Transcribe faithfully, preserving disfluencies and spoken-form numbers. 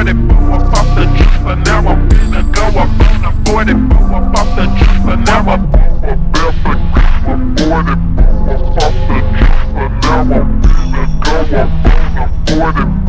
forty-four up off the jumper, now I'm finna go up on a forty-four up off the jumper, now I'm forty-four up off the jumper, now I'm finna go up on a forty-four.